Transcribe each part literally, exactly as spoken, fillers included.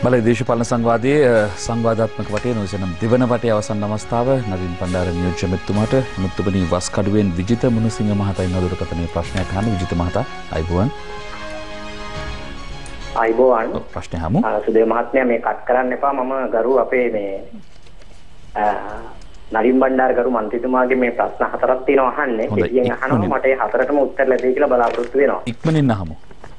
බලය දේශපාලන සංවාදයේ සංවාදාත්මක වටේ නොසනම් දෙවන වටේ අවසන් අවස්ථාව නවීන් පණ්ඩාර නියෝජ්‍ය මෙතුමාට මුතුබනි වස්කඩුවෙන් විජිත මුණසිංහ මහතා ඉන්න දුරකථනයේ ප්‍රශ්නයක් අහන්න විජිත මහතා අයිබෝවන් අයිබෝවන් ප්‍රශ්නේ හමු සුදේ මහත්මයා මේ කට් කරන්න එපා මම ගරු අපේ මේ නවීන් පණ්ඩාර ගරු මන්ත්‍රීතුමාගේ මේ ප්‍රශ්න හතරක් තියෙනවා අහන්නේ කෙටියෙන් අහනවා මට ඒ හතරටම උත්තර ලැබෙයි කියලා බලාපොරොත්තු වෙනවා ඉක්මනින් අහමු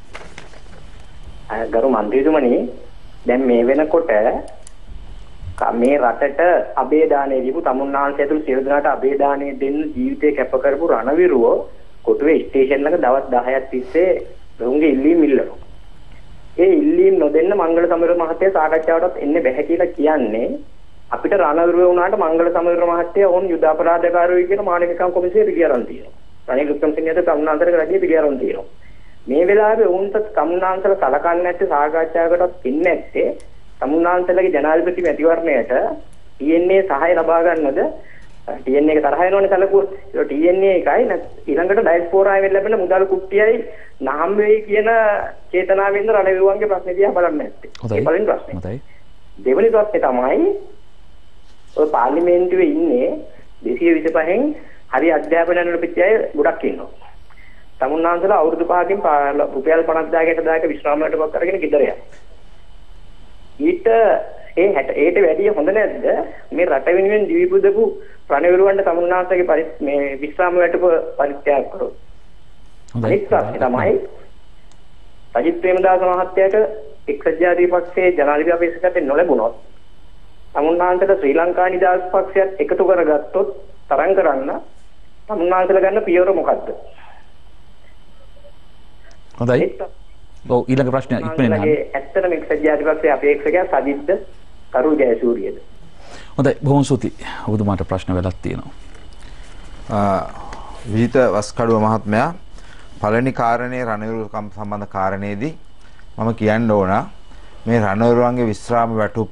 ගරු මන්ත්‍රීතුමනි දැන් මේ වෙනකොට මේ රටට අබේදානය දීපු තමුන්නාන්සේ ඇතුළු සියලු දෙනාට අබේදානය දෙන්න ජීවිතේ කැප කරපු රණවිරුව කොටුවේ ස්ටේෂන් එක දවස් දහයක් තිස්සේ ලොංගේ ඉල්ලීම් ඉල්ලනවා. ඒ ඉල්ලීම් නොදෙන්න මංගල සමර මහත්තයා සාකච්ඡාවටත් එන්න බැහැ කියලා කියන්නේ අපිට රණවිරුව වුණාට මංගල සමර මහත්තයා වුන් යුද අපරාධකාරයෝ කියන මානවිකම් කොමිසමේ පිළිගරන් තියෙනවා. රනිල් වික්‍රමසිංහට තමුන්නාන්සේට රජයේ පිළිගරන් තියෙනවා. මේ වෙලාවේ වුන්ට තමුන්නාන්සල සලකන්නේ නැත්තේ සාකච්ඡාවකටත් ඉන්නේ නැත්තේ තමුන්නාන්සලගේ ජනාධිපති මැතිවරණයට ටී එන් ඒ සහාය ලබා ගන්නද ටී එන් එක තරහ වෙනවනේ සැලකුවොත් ඒක ටී එන් ඒ එකයි ඊළඟට ඩයස්පෝරාවෙන් ලැබෙන මුදල් කුට්ටියයි නම් වෙයි කියන චේතනාවෙන්ද රණවිරුවන්ගේ ප්‍රශ්නේ දිහා බලන්නේ නැත්තේ. ඒ පළවෙනි ප්‍රශ්නේ. හොඳයි. දෙවෙනි ප්‍රශ්නේ තමයි ඔය පාර්ලිමේන්තුවේ ඉන්නේ දෙසිය විසිපහෙන් හරි අධ්‍යාපන නිලපතිය ගොඩක් ඉන්නවා. තමුන්නාන්සලා අවුරුදු පහකින් රුපියල් පනස් හදාරකට දායක විශ්‍රාමයට පක් කරගෙන ගෙදර යනවා. ඊට ඒ ඒට වැඩිය හොඳ නැද්ද මේ රට වෙනුවෙන් දිවි පුදපු රණවිරුවන්ට තමුන්නාන්සගේ මේ විශ්‍රාම වැටුප පරිත්‍යාග කරොත්. අනිත් ප්‍රශ්නේ තමයි සජිත් ප්‍රේමදාස මහත්තයාට එක්සත් ජාතික පක්ෂයේ ජනාධිපති අපේක්ෂකත්වය නොලැබුණොත් තමුන්නාන්සට ශ්‍රී ලංකා නිදහස් පක්ෂයත් එකතු කරගත්තොත් තරම් කරන්න තමුන්නාන්සලා ගන්න පියවර මොකද්ද? හොඳයි. ඔව් ඊළඟ ප්‍රශ්නය ඉක්මනින් අහන්න. ඇත්තටම එක්සත් ජාතික පක්ෂයේ අපේක්ෂකයා සජිත්ද කරු ජයසූරියද? හොඳයි බොහොම ස්තුතියි. ඔබතුමාට ප්‍රශ්න වෙලක් තියෙනවා. විජිත වස්කඩුව මහත්මයා පළවෙනි කාරණේ රණවිරුකම් සම්බන්ධ කාරණේදී මම කියන්න ඕන මේ රණවිරුවන්ගේ විශ්‍රාම වැටුප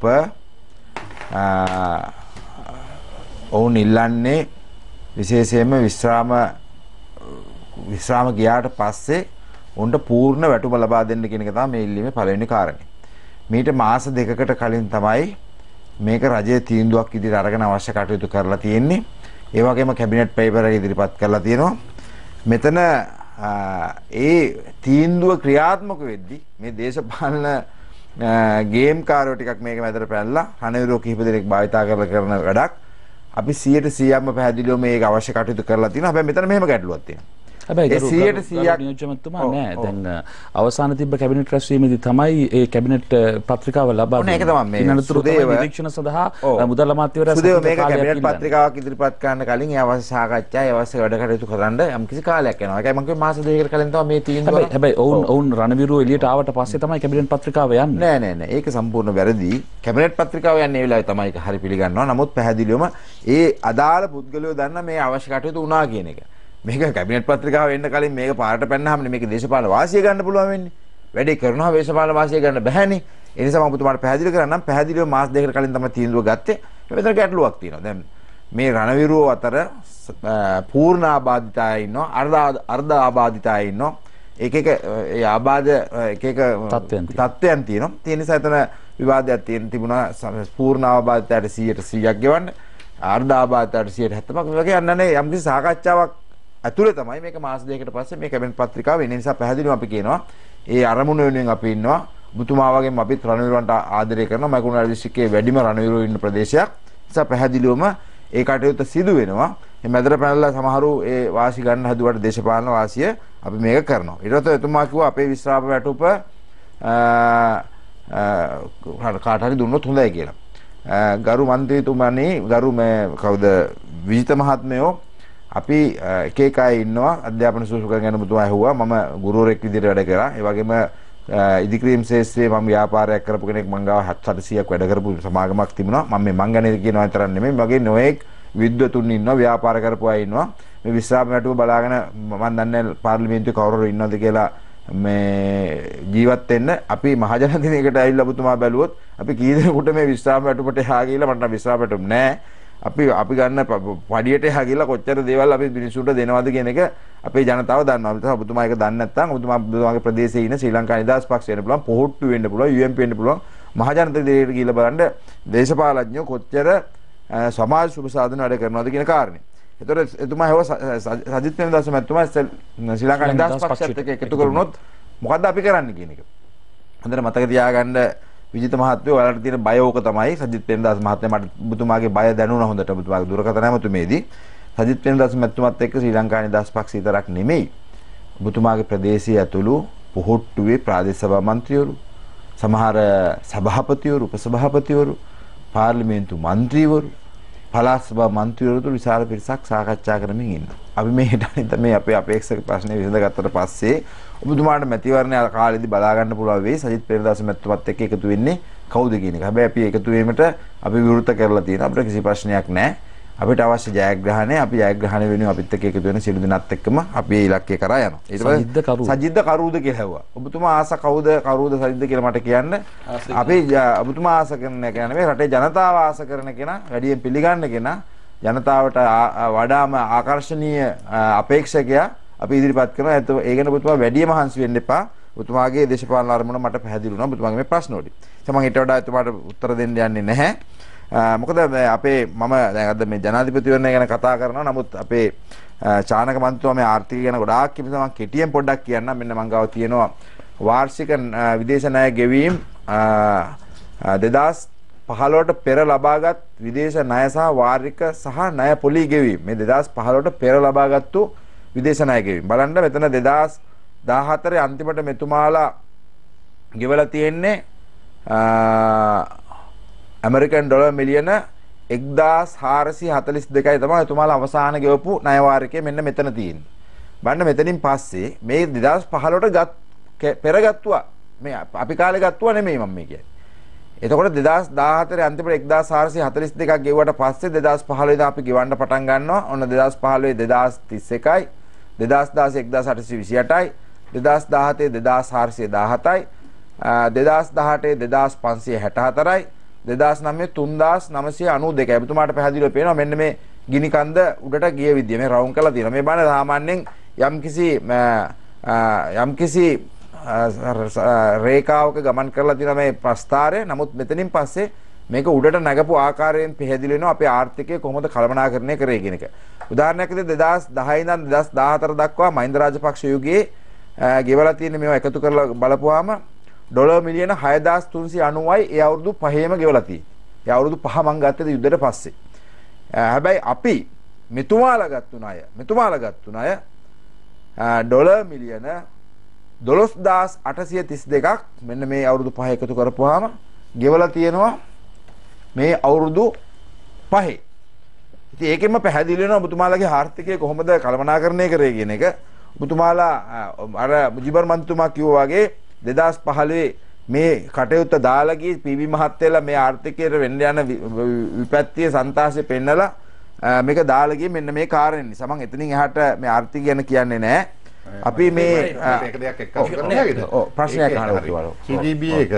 ඔවුන් ඉල්ලන්නේ විශේෂයෙන්ම විශ්‍රාම විශ්‍රාම ගියාට පස්සේ උන්ට පූර්ණ වැටුම ලබා දෙන්න කියන එක තමයි මේ ඉල්ලීමේ පළවෙනි කාරණේ. මීට මාස දෙකකට කලින් තමයි මේක රජයේ තීන්දුවක් ඉදිරියට අරගෙන අවශ්‍ය කටයුතු කරලා තියෙන්නේ. ඒ වගේම කැබිනට් පේපර් එක ඉදිරිපත් කරලා තියෙනවා. මෙතන ඒ තීන්දුව ක්‍රියාත්මක වෙද්දී මේ දේශපාලන ගේම් කාරෝ ටිකක් මේක මැදට පැනලා රණවිරුව කිහිප දෙනෙක් භාවිතා කරලා කරන වැඩක්. අපි සියයට සීයක්ම පැහැදිලිව මේක අවශ්‍ය කටයුතු කරලා තියෙනවා. හැබැයි මෙතන මෙහෙම ගැටලුවක් තියෙනවා. හැබැයි සියයට සීයක් නියෝජ්‍යමතුමා නෑ දැන් අවසාන තිබ්බ කැබිනට් රැස්වීමේදී තමයි ඒ කැබිනට් පත්‍රිකාව ලබා දුන්නේ. ඒක තමයි මේ සුදේව නිරීක්ෂණ සඳහා මුදල් අමාත්‍යවරයා සුදේව මේක කැබිනට් පත්‍රිකාවක් ඉදිරිපත් කරන්න කලින් ඒ අවශ්‍ය සාකච්ඡා ඒ අවශ්‍ය වැඩ කටයුතු කරන්න යම්කිසි කාලයක් යනවා. ඒකයි මම කිව්වේ මාස දෙකකට කලින් තමයි මේ තීන්දුව. හැබැයි හැබැයි ඔවුන් ඔවුන් රණවිරුව එළියට ආවට පස්සේ තමයි කැබිනට් පත්‍රිකාව යන්නේ. නෑ නෑ නෑ ඒක සම්පූර්ණ වැරදි. කැබිනට් පත්‍රිකාව යන්නේ ඒ වෙලාවේ තමයි ඒක හරි පිළිගන්නවා. නමුත් පැහැදිලිවම ඒ අදාළ පුද්ගලයෝ දන්න මේ අවශ්‍ය කටයුතු වුණා කියන එක. මේක කැබිනට් පත්‍රිකාව එන්න කලින් මේක පාරට පැන්නාම මේක දේශපාලන වාසිය ගන්න පුළුවන් වෙන්නේ. වැඩේ කරනවා දේශපාලන වාසිය ගන්න බෑනේ. ඒ නිසා මම ඔබතුමාට පැහැදිලි කරන්නම් පැහැදිලිව මාස දෙකකට කලින් තමයි තීන්දුව ගත්තේ. මෙතන ගැටලුවක් තියෙනවා. දැන් මේ රණවිරුව අතර පූර්ණ ආබාධිත අය ඉන්නවා. අර්ධ අර්ධ ආබාධිත අය ඉන්නවා. එක එක ඒ ආබාධ එක එක තත්ත්වයන් තියෙනවා. ඒ නිසා එතන විවාදයක් තියෙන තිබුණා පූර්ණ ආබාධිතයට සීයට සීයක් ගෙවන්න. අර්ධ ආබාධිතයට සීයට හැත්තෑවක් මේ වගේ යන්නනේ යම්කිසි සාකච්ඡාවක් ඇතුළේ තමයි මේක මාස දෙකකට පස්සේ මේ කැබිනට් පත්‍රිකාව එන නිසා පැහැදිලිව අපි කියනවා ඒ අරමුණ වෙනුවෙන් අපි ඉන්නවා ඔබතුමා වගේම අපිත් රණවිරුවන්ට ආදරය කරනවා මයිකුණා දිස්ත්‍රික්කයේ වැඩිම රණවිරුවෝ ඉන්න ප්‍රදේශයක් නිසා පැහැදිලිවම ඒ කටයුත්ත සිදු වෙනවා මේ මැදට පැනලා සමහරු ඒ වාසි ගන්න හදුවට දේශපාලන වාසිය අපි මේක කරනවා ඊට පස්සේ එතුමා කිව්වා අපේ විශ්‍රාම වැටුප කාට හරි දුන්නොත් හොඳයි කියලා ගරු මන්ත්‍රීතුමනි ගරු මේ කවුද විජිත මහත්මයෝ අපි එක එක අය ඉන්නවා අධ්‍යාපන සුසුකම් ගැන මුතුමා ඇහුවා මම ගුරුවරයෙක් විදිහට වැඩ කරා ඒ වගේම ඉදිකිරීම් ශාස්ත්‍රයේ මම ව්‍යාපාරයක් කරපු කෙනෙක් මං ගාව හත්සිය අටසියක් වැඩ කරපු සමාගමක් තිබුණා මම මේ මං ගැන කියනවා විතරක් නෙමෙයි මගේ නොඑක් විද්වතුන් ඉන්නවා ව්‍යාපාර කරපු අය ඉන්නවා මේ විශ්‍රාම වැටුප බලාගෙන මම දන්නේ පාර්ලිමේන්තුවේ කවුරු ඉන්නවද කියලා මේ ජීවත් වෙන්න අපි මහජන දිනයකට ඇවිල්ලා ඔබතුමා බැලුවොත් අපි කී දෙනෙකුට මේ විශ්‍රාම වැටුපට එහා ගිහලා මට නම් විශ්‍රාම වැටුප නැහැ අපි අපි ගන්න පඩියට එහා ගිහලා කොච්චර දේවල් අපි මිනිස්සුන්ට දෙනවද කියන එක අපේ ජනතාව දන්නවා. ඒ ඔබතුමා ඒක දන්නේ නැත්නම් ඔබතුමා ඔබතුමාගේ ප්‍රදේශයේ ඉන්න ශ්‍රී ලංකා නිදහස් පක්ෂය වෙන්න පුළුවන්, පොහොට්ටු වෙන්න පුළුවන්, යූ එම් පී වෙන්න පුළුවන්. මහජනත ඉදිරියට ගිහිල්ලා බලන්න දේශපාලඥයෝ කොච්චර සමාජ සුබ සාධන වැඩ කරනවද කියන කාරණේ. ඒතකොට එතුමා හව සජිත් ප්‍රේමදාස මහත්මයා ශ්‍රී ලංකා නිදහස් පක්ෂයත් එක්ක එකතු කරුණොත් මොකද්ද අපි කරන්නේ කියන එක. හොඳට මතක තියාගන්න විජිත මහත්මයා ඔයාලට තියෙන බය ඕක තමයි. සජිත් ප්‍රේමදාස මහත්මයා මට ඔබතුමාගේ බය දැනුණා හොඳට ඔබතුමාගේ දුරකථන ඇමතුමේදී. සජිත් ප්‍රේමදාස මහත්මයාත් එක්ක ශ්‍රී ලංකා නිදහස් පක්ෂය විතරක් නෙමෙයි. ඔබතුමාගේ ප්‍රදේශයේ ඇතුළු පොහොට්ටුවේ ප්‍රාදේශ සභා මන්ත්‍රීවරු, සමහර සභාපතිවරු, උපසභාපතිවරු, පාර්ලිමේන්තු මන්ත්‍රීවරු, පළාත් සභා මන්ත්‍රීවරු විශාල පිරිසක් සාකච්ඡා කරමින් ඉන්නවා. අපි මේ හිතන්නේ මේ අපේ අපේක්ෂක ප්‍රශ්නේ විසඳගත්තට පස්සේ ඔබතුමාට මැතිවරණ කාලෙදි බලා ගන්න පුළුවන් වෙයි සජිත් ප්‍රේමදාස මැතිතුමත් එක්ක එකතු වෙන්නේ කවුද කියන එක. හැබැයි අපි එකතු වීමට අපි විවෘත කරලා තියෙනවා. අපිට කිසි ප්‍රශ්නයක් නැහැ. අපිට අවශ්‍ය ජයග්‍රහණය අපි ජයග්‍රහණය වෙනුවෙන් අපිත් එක්ක එකතු වෙන සියලු දෙනාත් එක්කම අපි ඒ ඉලක්කය කරා යනවා. ඊට පස්සේ සජිද්ද කරුද කියලා හැවුවා. ඔබතුමා ආස කවුද කරුද සජිද්ද කියලා මට කියන්න. අපි ඔබතුමා ආස කරන එක නෙවෙයි රටේ ජනතාව ආස කරන කෙනා, වැඩියෙන් පිළිගන්න කෙනා, ජනතාවට වඩාම ආකර්ශනීය අපේක්ෂකයා අපි ඉදිරිපත් කරනවා. ඒ ගැන ඔබතුමා වැඩිම මහන්සි වෙන්න එපා. ඔබතුමාගේ දේශපාලන අරමුණ මට පැහැදිලි වුණා. ඔබතුමාගේ මේ ප්‍රශ්න වලට. ඒ මම ඊට වඩා ඔබතුමාට උත්තර දෙන්න යන්නේ නැහැ. මොකද අපේ මම දැන් අද මේ ජනාධිපතිවරණය ගැන කතා කරනවා. නමුත් අපේ චානක මන්ත්‍රීතුමා මේ ආර්ථිකය ගැන ගොඩාක් කිව්වා. මම කෙටියෙන් පොඩ්ඩක් කියන්නම්. මෙන්න මං ගාව තියෙනවා වාර්ෂික විදේශ ණය ගෙවීම් දෙදාස් පහළොවට පෙර ලබාගත් විදේශ ණය සහ වාර්ෂික සහ ණය පොලී ගෙවීම්. මේ දෙදාස් පහළොවට පෙර ලබාගත්තු විදේශ ණය ගෙවීම්. බලන්න මෙතන දෙදාස් දාහතරේ අන්තිමට මෙතුමාලා ගෙවලා තියෙන්නේ ඇමරිකන් ඩොලර් මිලියන එක්දාස් හාරසිය හතළිස් දෙකයි තමයි එතුමාලා අවසාන ගෙවපු ණය වාරිකය මෙන්න මෙතන තියෙන්නේ. බලන්න මෙතනින් පස්සේ මේ දෙදාස් පහළොවට ගත් පෙරගත්තුවා. මේ අපි කාලේ ගත්තුවා නෙමෙයි මම මේ කියන්නේ. එතකොට දෙදාස් දාහතරේ අන්තිමට එක්දාස් හාරසිය හතළිස් දෙකක් ගෙවුවට පස්සේ දෙදාස් පහළොවේ ඉඳන් අපි ගෙවන්න පටන් ගන්නවා. ඔන්න දෙදාස් පහළොවේ දෙදාස් තිස් එකයි, දෙදාස් දාසය එක්දාස් අටසිය විසි අටයි, දෙදාස් දාහතේ දෙදාස් හාරසිය දහහතයි, දෙදාස් දහඅටේ දෙදාස් පන්සිය හැට හතරයි, දෙදාස් නවයේ තුන්දාස් නවසිය අනූ දෙකයි. ඔබතුමාට පැහැදිලිව පේනවා මෙන්න මේ ගිනි කන්ද උඩට ගිය විදිය. මේ රවුම් කරලා තියෙනවා. මේ බලන්න සාමාන්‍යයෙන් යම්කිසි යම්කිසි රේඛාවක ගමන් කරලා තියෙන මේ ප්‍රස්ථාරය. නමුත් මෙතනින් පස්සේ මේක උඩට නැගපු ආකාරයෙන් පැහැදිලි වෙනවා අපේ ආර්ථිකය කොහොමද කළමනාකරණය කරේ කියන එක. උදාහරණයක් විදිහට දෙදාස් දහය ඉඳන් දෙදාස් දාහතර දක්වා මහින්ද රාජපක්ෂ යුගයේ ගෙවලා තියෙන මේවා එකතු කරලා බලපුවාම ඩොලර් මිලියන හයදාස් තුන්සිය අනූවයි ඒ අවුරුදු පහේම ගෙවලා තියෙන්නේ. ඒ අවුරුදු පහ මං ගත්තේ යුද්ධයට පස්සේ. හැබැයි අපි මෙතුමාලා ගත්තු ණය මෙතුමාලා ගත්තු ණය ඩොලර් මිලියන දොළොස්දාස් අටසිය තිස් දෙකක් මෙන්න මේ අවුරුදු පහ එකතු කරපුවාම ගෙවලා තියෙනවා මේ අවුරුදු පහේ. ඉතින් ඒකෙන්ම පැහැදිලි වෙනවා ඔබතුමාලාගේ ආර්ථිකය කොහොමද කළමනාකරණය කරේ කියන එක. ඔබතුමාලා අර මුජිබර් මන්තුමා කිව්වා වගේ දෙදාස් පහළොවේ මේ කටයුත්ත දාලා ගියේ පී.බී මහත්තයලා මේ ආර්ථිකයට වෙන්න යන විපත්තිය සන්තාසය පෙන්නලා මේක දාලා ගියේ මෙන්න මේ කාරණේ නිසා. මම එතනින් එහාට මේ ආර්ථිකය ගැන කියන්නේ නැහැ. අපි මේ ඒක දෙයක් එක්ක කරන්නේ. ඔව් ප්‍රශ්නයක් අහනවා. ජී ඩී පී එක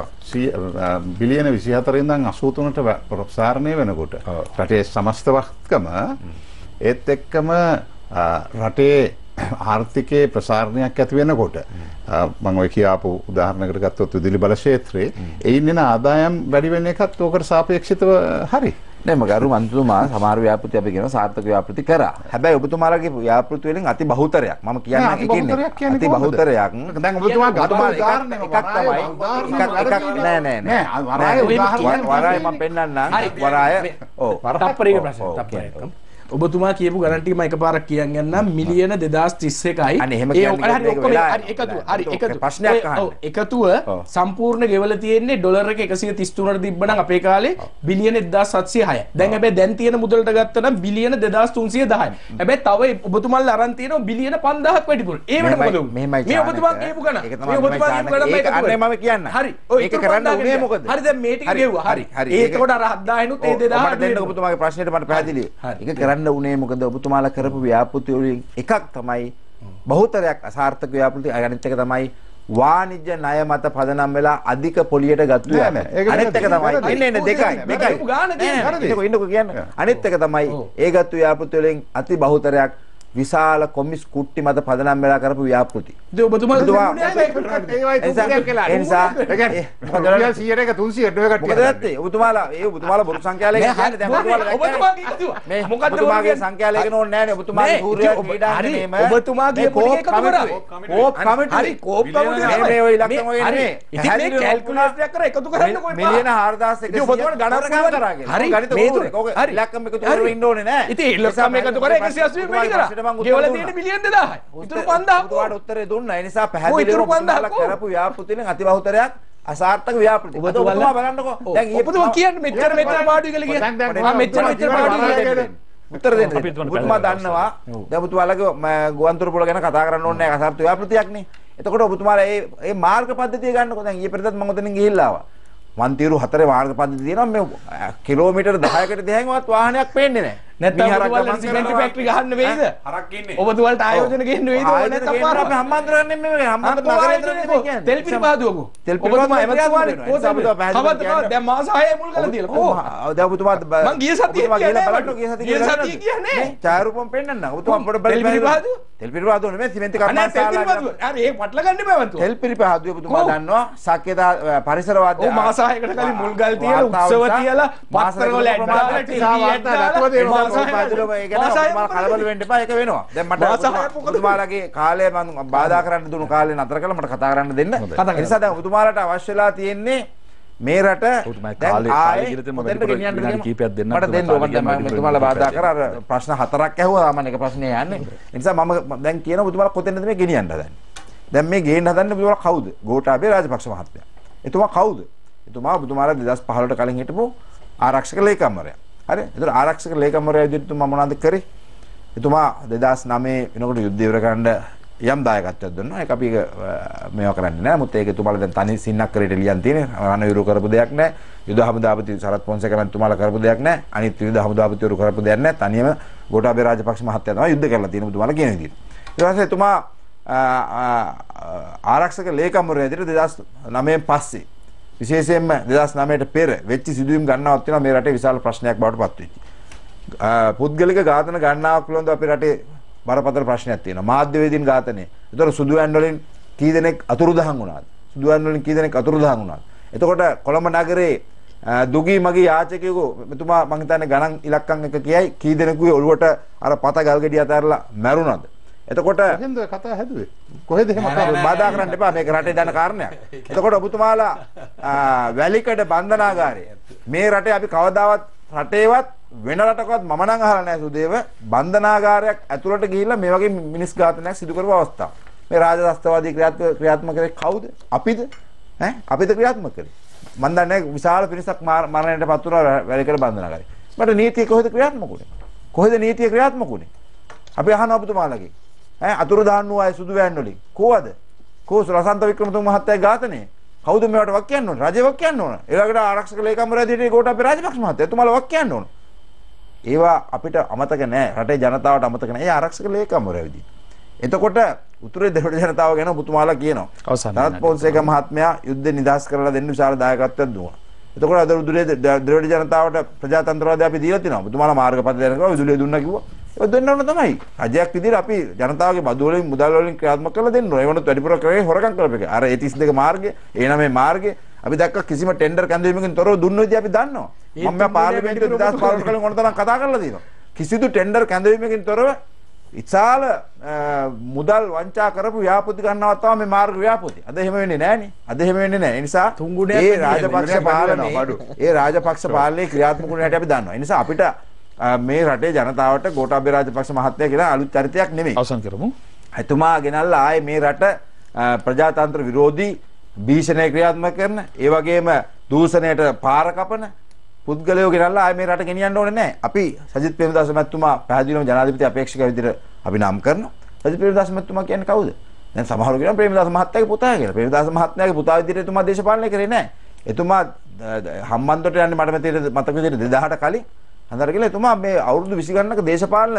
බිලියන විසිහතර ඉඳන් අසූ තුනට ප්‍රසාරණය වෙනකොට රටේ සමස්ත වස්කම ඒත් එක්කම රටේ ආර්ථිකයේ ප්‍රසාරණයක් ඇති වෙනකොට මම ඔය කියාපු උදාහරණයකට ගත්තොත් විදුලි බල ක්ෂේත්‍රයේ එයින් එන ආදායම් වැඩි වෙන එකත් ඕකට සාපේක්ෂිතව හරි. නෑ මගරු මන්තුමා සමහර ව්‍යාපෘති අපි කියන සාර්ථක ව්‍යාපෘති කරා. හැබැයි ඔබතුමාලාගේ ව්‍යාපෘති වලින් අති බහුතරයක් මම කියන්නේ ඒකනේ. අති බහුතරයක්. දැන් ඔබතුමා ගත්ත උදාහරණය එකක් තමයි. එකක් එකක් නෑ නෑ නෑ. වරාය උදාහරණයක් වරාය මම පෙන්නන්නම්. වරාය ඔව්. තප්පරයක ප්‍රශ්න තප්පරයක. ඔබතුමා කියපු ගණන් ටික මම එකපාරක් කියන් යන්නම් මිලියන දෙදාස් තිස් එකයි. අනේ එහෙම කියන්නේ හරි එකතු හරි එකතු ප්‍රශ්නයක් අහන්න. එකතුව සම්පූර්ණ ගෙවල තියෙන්නේ ඩොලර් එක එකසිය තිස් තුනට තිබ්බනම් අපේ කාලේ බිලියන එක්දාස් හත්සිය හයයි. දැන් හැබැයි දැන් තියෙන මුදලට ගත්තනම් බිලියන දෙදාස් තුන්සිය දහයි. හැබැයි තව ඔබතුමාලා අරන් තියෙනවා බිලියන පන්දාහක් වැඩිපුර. ඒවට මොකද උනේ? මේ ඔබතුමා කියපු ගණන්. මේ ඔබතුමා කියපු ගණන් මේක අනේ මම කියන්න. හරි. ඒක කරන්න උනේ මොකද? හරි දැන් මේ ටික ගෙවුවා. හරි. ඒකෝට අර හත්දාහනුත් ඒ දෙදාහ මට දෙන්න ඔබතුමාගේ ප්‍රශ්නෙට මට පැහැදිලි. ඒක කරන්න උනේ මොකද? ඔබතුමාලා කරපු ව්‍යාපෘති වලින් එකක් තමයි බහුතරයක් අසාර්ථක ව්‍යාපෘති. අනිත් එක තමයි වාණිජ්‍ය ණය මත පදනම් වෙලා අධික පොලියට ගත්තු ව්‍යාපෘති. අනිත් එක තමයි ඉන්නේ ඉන්නේ දෙකයි දෙකයි. ඉන්නකෝ ඉන්නකෝ කියන්න. අනිත් එක තමයි ඒ ගත්තු ව්‍යාපෘති වලින් අති බහුතරයක් විශාල කොමිස් කුට්ටි මත පදනම් වෙලා කරපු ව්‍යාපෘති. ඒ ඔබතුමාලා ඒ නිසා රුපියල් සීයට එක තුන්සියයට ඔය කට්ටිය. මොකද නැත්තේ? ඔබතුමාලා ඒ ඔබතුමාලා බොරු සංඛ්‍යාලයක කියන්නේ දැන් ඔබතුමාලා ඔබතුමා කිව්වා. මේ මොකද්ද ඔබතුමාගේ සංඛ්‍යාලයක නෝන්නේ නැහැනේ. ඔබතුමාගේ සූර්යයා ක්‍රීඩා නෙමෙයිම. ඔබතුමා කියපු එක එකතු කරා. කෝප් කමිටුවේ. හරි කෝප් කමිටුවේ. මේ ඔය ඉලක්කම ඔය නෙමෙයි. ඉතින් මේ කැල්කියුලේටර් එකක් කරලා එකතු කරන්න කොයි මිලියන හාරදාස් එකසිය. ඉතින් ඔබතුමාට ගණන් කරා කියලා. හරි ගණිත ඕනේ. ඔක ඉලක්කම එකතු කරගෙන ඉන්න ඕනේ නෑ. ඉතින් ඉලක්කම එකතු කරලා එකසිය අසූ වෙනි කරා. ගෙවල තියෙන මිලියන දෙදාහයි. ඉතුරු පන්දාහක් ඔබතුමාට උත්තරේ දුන්නා. ඒ නිසා පැහැදිලිවම ඔබතුමාලා කරපු ව්‍යාපෘතියෙන් අතිබහුතරයක් අසාර්ථක ව්‍යාපෘති. ඔබතුමා බලන්නකෝ. දැන් ඔබතුමා කියන්නේ මෙච්චර මෙච්චර පාඩුයි කියලා කියන්නේ. මම මෙච්චර මෙච්චර පාඩුයි කියලා උත්තර දෙන්න. ඔබතුමා දන්නවා දැන් ඔබතුමාලගේ ගුවන්තොටුපළ පොළ ගැන කතා කරන්න ඕනේ නැහැ. අසාර්ථක ව්‍යාපෘතියක් නේ. එතකොට ඔබතුමාලා මේ මේ මාර්ග පද්ධතිය ගන්නකො. දැන් ඊයේ පෙරේදත් මම උතනින් ගිහිල්ලා ආවා. වන්තිරු හතරේ මාර්ග පද්ධතිය තියෙනවා. මේ කිලෝමීටර් දහයකට දෙහැන්වත් වාහනයක් පේන්නේ නැහැ. නැත්නම් ඔබතුමාලා සිමෙන්ති ෆැක්ටරි ගහන්න වෙයිද? හරක් ඉන්නේ. ඔබතුමාලට ආයෝජන ගේන්න වෙයිද? නැත්නම් පාර අපි හම්බන්තර ගන්න නෙමෙයි. හම්බන්තර නගරේ කියන්නේ තෙල් පිරිපාදුවකෝ. තෙල් පිරිපාදුව එමතුමානේ. දැන් මාස හයයි මුල් කරලා තියලා. කොහොම? දැන් ඔබතුමා මං ගිය සතියේ ගිහලා බලන්න ගිය සතියේ ගිය සතියේ කියන්නේ. ඡායාරූපම් පෙන්නන්න. ඔබතුමා පොඩ බලන්න. තෙල් පිරිපාදුව? තෙල් පිරිපාදුව නෙමෙයි සිමෙන්ති කර්මාන්තශාලා. අර ඒක පටල ගන්න බෑ වන්තු. තෙල් පිරිපාදුව ඔබතුමා දන්නවා සාක්‍යතා පරිසරවාදී. ඔව් මාස හයකට කලින් මුල් ගල් තියලා උත්සව තියලා පත්තර වල ඇඩ් දාලා ටීවී ඇඩ් දාලා කලබල වෙන්න එපා. ඒක වෙනවා. දැන් මට ඔබතුමාලගේ කාලය මම බාධා කරන්න දුණු කාලේ නතර කළා මට කතා කරන්න දෙන්න. ඒ නිසා දැන් ඔබතුමාලට අවශ්‍යලා තියෙන්නේ මේ රට දැන් ආයේ දෙන්න ගෙනියන්න කීපයක් දෙන්න මට දෙන්න ඕක දැන් මම ඔබතුමාලා බාධා කරා අර ප්‍රශ්න හතරක් ඇහුවා. සාමාන්‍ය එක ප්‍රශ්නේ යන්නේ. ඒ නිසා මම දැන් කියන ඔබතුමාලා කොතෙන්ද මේ ගෙනියන්න හදන්නේ? දැන් මේ ගේන්න හදන්නේ ඔබතුමාලා කවුද? ගෝඨාභය රාජපක්ෂ මහත්මයා. එතුමා කවුද? එතුමා ඔබතුමාලා දෙදාස් පහළොවට කලින් හිටපු ආරක්ෂක ලේකම්වරයා. හරි. ඒතර ආරක්ෂක ලේකම්වරයා විදිහට තුමා මොනවද කරේ? එතුමා දෙදාස් නවය වෙනකොට යුද්ධ ඉවර කරන්න යම් දායකත්වයක් දුන්නා. ඒක අපි මේවා කරන්නේ නැහැ. මුත් ඒක එතුමාලා දැන් තනි සින්නක් කරේට ලියන් තියෙන්නේ. රණවිරු කරපු දෙයක් නැහැ. යුද හමුදාපති සරත් පොන්සේකලන් තුමාලා කරපු දෙයක් නැහැ. අනිත් යුද හමුදාපතිවරු කරපු දෙයක් නැහැ. තනියම ගෝඨාභය රාජපක්ෂ මහත්තයා තමයි යුද්ධ කරලා තියෙන්නේ තුමාලා කියන විදිහට. ඊට පස්සේ එතුමා ආරක්ෂක ලේකම්වරයා විදිහට දෙදාස් නවයෙන් පස්සේ විශේෂයෙන්ම දෙදාස් නවයට පෙර වෙච්ච සිදුවීම් ගණනාවක් තියෙනවා මේ රටේ විශාල ප්‍රශ්නයක් බවට පත් වෙච්චි. පුද්ගලික ඝාතන ගණනාවක් පිළිබඳව අපේ රටේ බරපතල ප්‍රශ්නයක් තියෙනවා. මාධ්‍යවේදීන් ඝාතනය. ඒතර සුදුවැන් වලින් කී දෙනෙක් අතුරුදහන් වුණාද? සුදුවැන් වලින් කී දෙනෙක් අතුරුදහන් වුණාද? එතකොට කොළඹ නගරේ දුගී මගී යාචකයෙකු මෙතුමා මං හිතන්නේ ගණන් ඉලක්කම් එක කියයි කී දෙනෙකුගේ ඔළුවට අර පත ගල් ගෙඩිය අතහැරලා මැරුණාද? එතකොට එහෙන්ද කතා හැදුවේ කොහෙද එහෙම කතා බාධා කරන්න එපා මේක රටේ දන කාරණයක්. එතකොට ඔබතුමාලා වැලිකඩ බන්ධනාගාරය මේ රටේ අපි කවදාවත් රටේවත් වෙන රටකවත් මම නම් අහලා නැහැ සුදේව බන්ධනාගාරයක් ඇතුළට ගිහිල්ලා මේ වගේ මිනිස් ඝාතනයක් සිදු කරපු අවස්ථාව. මේ රාජදස්තවාදී ක්‍රියාත්මක ක්‍රියාත්මක කරේ කවුද? අපිද? ඈ අපිද ක්‍රියාත්මක කරේ. මම දන්නේ විශාල පිරිසක් මරණයට පත් වුණා වැලිකඩ බන්ධනාගාරේ. මට නීතිය කොහෙද ක්‍රියාත්මක වුනේ? කොහෙද නීතිය ක්‍රියාත්මක වුනේ? අපි අහනවා ඔබතුමාලගේ ඈ අතුරු දාන්නු අය සුදු වෑන් වලින් කොහොද? කොහොස රසන්ත වික්‍රමතුංග මහත්තයා ඝාතනය. කවුද මේවට වක් කියන්න ඕන? රජේ වක් කියන්න ඕන. ඒලකට ආරක්ෂක ලේකම්වරයා දිහේ ගෝඨාභය රාජපක්ෂ මහත්තයා එතුමාලා වක් කියන්න ඕන. ඒවා අපිට අමතක නැහැ. රටේ ජනතාවට අමතක නැහැ. ඒ ආරක්ෂක ලේකම්වරයා විදිහට. එතකොට උතුරේ දෙරට ජනතාව ගැන ඔබතුමාලා කියනවා. සරත් පොන්සේක මහත්මයා යුද්ධ නිදහස් කරලා දෙන්න විශාල දායකත්වයක් දුන්නා. එතකොට අද උතුරේ දෙරට ජනතාවට ප්‍රජාතන්ත්‍රවාදය අපි දීලා තිනවා. ඔබතුමාලා මාර්ගපත දෙනවා විදුලිය දුන්නා කිව්වා. ඒක දෙන්න ඕන තමයි. රජයක් විදිහට අපි ජනතාවගේ බදු වලින් මුදල් වලින් ක්‍රියාත්මක කරලා දෙන්න ඕන. ඒ වුණත් වැඩිපුර කරේ හොරකම් කරපේක. අර ඒ තිස් දෙක මාර්ගය, ඒ නමේ මාර්ගය අපි දැක්ක කිසිම ටෙන්ඩර් කැඳවීමකින් තොරව දුන්න විදිහ අපි දන්නවා. මම මේ පාර්ලිමේන්තුවේ දෙදාස් පහළොව කලින් ඕන තරම් කතා කරලා තියෙනවා. කිසිදු ටෙන්ඩර් කැඳවීමකින් තොරව ඉතාල මුදල් වංචා කරපු ව්‍යාපෘති ගන්නවත් තමයි මේ මාර්ග ව්‍යාපෘති. අද එහෙම වෙන්නේ නැහනේ. අද එහෙම වෙන්නේ නැහැ. ඒ නිසා ඒ රාජපක්ෂ පාලනයේ ඒ රාජපක්ෂ පාලනයේ ක්‍රියාත්මක වුණ හැටි අපි දන්නවා. ඒ නිසා අපිට මේ රටේ ජනතාවට ගෝඨාභය රාජපක්ෂ මහත්තයා කියලා අලුත් චරිතයක් නෙමෙයි. අවසන් කරමු. එතුමා ගෙනල්ලා ආයේ මේ රට ප්‍රජාතන්ත්‍ර විරෝධී භීෂණය ක්‍රියාත්මක කරන, ඒ වගේම දූෂණයට පාර කපන පුද්ගලයෝ ගෙනල්ලා ආයේ මේ රට ගෙනියන්න ඕනේ නැහැ. අපි සජිත් ප්‍රේමදාස මහත්මයා පැහැදිලිවම ජනාධිපති අපේක්ෂක විදිහට අපි නම් කරනවා. සජිත් ප්‍රේමදාස මහත්මයා කියන්නේ කවුද? දැන් සමහරව කියනවා ප්‍රේමදාස මහත්තයාගේ පුතා කියලා. ප්‍රේමදාස මහත්මයාගේ පුතා විදිහට එතුමා දේශපාලනය කරේ නැහැ. එතුමා හම්බන්තොට යන්නේ මට මෙතන මතක විදිහට දෙදාහට කලින් හන්දර කියලා එතුමා මේ අවුරුදු විසි ගණනක දේශපාලන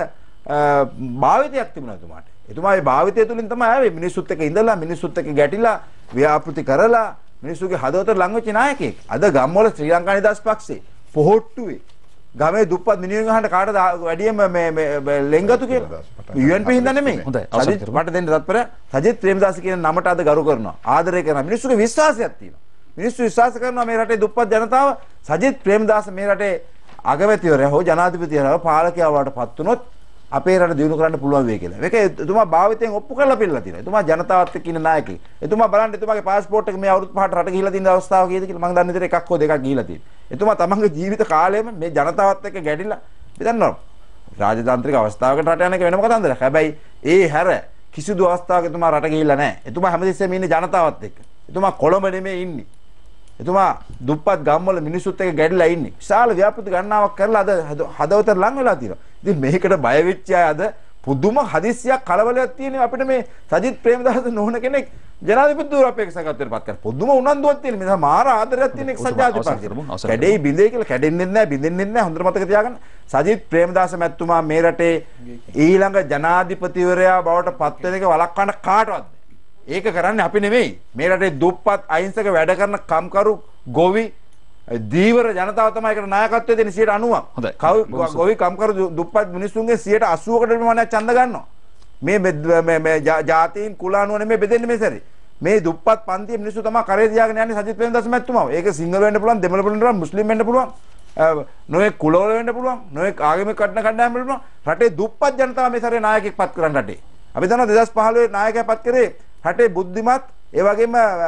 භාවිතයක් තිබුණා එතුමාට. එතුමා මේ භාවිතය තුලින් තමයි ආවේ මිනිස්සුත් එක්ක ඉඳලා මිනිස්සුත් එක්ක ගැටිලා ව්‍යාපෘති කරලා මිනිස්සුගේ හදවතට ලං වෙච්ච නායකයෙක්. අද ගම්වල ශ්‍රී ලංකා නිදහස් පක්ෂේ පොහොට්ටුවේ ගමේ දුප්පත් මිනිහෙක් අහන්න කාටද වැඩියම මේ මේ ලෙන්ගතු කියලා. යු එන් පී හින්දා නෙමෙයි. හොඳයි. සජිත් මට දෙන්න තත්පර සජිත් ප්‍රේමදාස කියන නමට අද ගරු කරනවා. ආදරය කරනවා. මිනිස්සුගේ විශ්වාසයක් තියෙනවා. මිනිස්සු විශ්වාස කරනවා මේ රටේ දුප්පත් ජනතාව සජිත් ප්‍රේමදාස මේ රටේ අගමැතිවරයා හෝ ජනාධිපතිවරයා පාලකයා වඩට පත් වුණොත් අපේ රට දිනු කරන්න පුළුවන් වෙයි කියලා. මේක එතුමා භාවිතයෙන් ඔප්පු කරලා පිළිලා තියෙනවා. එතුමා ජනතාවත් එක්ක ඉන්න නායකයෙක්. එතුමා බලන්න එතුමාගේ පාස්පෝර්ට් එක මේ අවුරුදු පහට රට ගිහිලා තියෙන අවස්ථාව කීයද කියලා මම දන්නේ නැහැ. එකක් හෝ දෙකක් ගිහිලා තියෙනවා. එතුමා තමන්ගේ ජීවිත කාලයම මේ ජනතාවත් එක්ක ගැටිලා බෙදන්නවා. රාජතාන්ත්‍රික අවස්ථාවකට රට යන එක වෙනම කතන්දරයක්. හැබැයි ඒ හැර කිසිදු අවස්ථාවක එතුමා රට ගිහිල්ලා නැහැ. එතුමා හැමතිස්සෙම ඉන්නේ ජනතාවත් එක්ක. එතුමා කොළඹ නෙමෙයි ඉන්නේ. එතුමා දුප්පත් ගම්වල මිනිස්සුත් එක්ක ගැටිලා ඉන්නේ. විශාල ව්‍යාපෘති ගණනාවක් කරලා අද හදවතට ලං වෙලා තියෙනවා. ඉතින් මේකට බය වෙච්ච අය අද පුදුම හදිස්සියක් කලබලයක් තියෙනවා අපිට මේ සජිත් ප්‍රේමදාස නෝන කෙනෙක් ජනාධිපතිතුමා අපේක්ෂකත්වයට පත් කරලා පුදුම උනන්දුවක් තියෙන මේ මාර ආදරයක් තියෙන එක් සජාධිපතිතුමා. කැඩෙයි බිඳෙයි කියලා කැඩෙන්නේ නැහැ බිඳෙන්නේ නැහැ හොඳට මතක තියාගන්න. සජිත් ප්‍රේමදාස මැතිතුමා මේ රටේ ඊළඟ ජනාධිපතිවරයා බවට පත් වෙන එක වළක්වන්න කාටවත් ඒක කරන්නේ අපි නෙමෙයි. මේ රටේ දුප්පත් අහිංසක වැඩ කරන කම්කරු ගොවි දීවර ජනතාව තමයි ඒකට නායකත්වය දෙන්නේ සියයට අනූවක්. ගොවි කම්කරු දුප්පත් මිනිස්සුන්ගේ සියයට අසූවකට ප්‍රමාණයක් ඡන්ද ගන්නවා. මේ මේ මේ ජාතීන් කුල අනුව නෙමෙයි බෙදෙන්නේ මේ සැරේ. මේ දුප්පත් පන්තියේ මිනිස්සු තමයි කරේ තියාගෙන යන්නේ සජිත් ප්‍රේමදාස මැතිතුමාව. ඒක සිංහල වෙන්න පුළුවන්, දෙමළ වෙන්න පුළුවන්, මුස්ලිම් වෙන්න පුළුවන්. නොයෙක් කුලවල වෙන්න පුළුවන්, නොයෙක් ආගමික කඩන කණ්ඩායම් වෙන්න පුළුවන්. රටේ දුප්පත් ජනතාව මේ සැරේ නායකයෙක් පත් කරන්න රටේ. අපි දන්නවා දෙදාස් පහළොවේ නායකයා පත් කරේ රටේ බුද්ධිමත් ඒ වගේම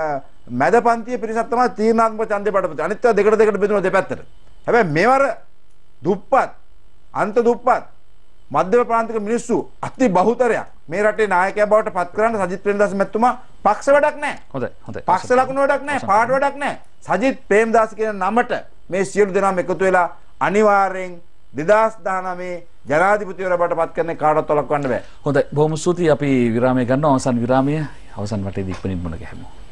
මැද පන්තියේ පිරිසක් තමයි තීරණාත්මක ඡන්දේ බඩපත. අනිත් ඒවා දෙකට දෙකට බෙදුණා දෙපැත්තට. හැබැයි මේවර දුප්පත්, අන්ත දුප්පත්, මධ්‍යම ප්‍රාන්තික මිනිස්සු අති බහුතරයක් මේ රටේ නායකයා බවට පත් කරන්න සජිත් ප්‍රේමදාස මැතිතුමා පක්ෂ වැඩක් නැහැ. හොඳයි හොඳයි. පක්ෂ ලකුණු වැඩක් නැහැ, පාට වැඩක් නැහැ. සජිත් ප්‍රේමදාස කියන නමට මේ සියලු දෙනාම එකතු වෙලා අනිවාර්යෙන් දෙදාස් දහනවයේ ජනාධිපතිවරයා බවට පත් කරන්නේ කාටවත් වළක්වන්න බෑ. හොඳයි. බොහොම ස්තුතියි. අපි විරාමය ගන්නවා. අවසන් විරාමය අවසන් වටේදී ඉක්මනින් මුණ ගැහෙමු.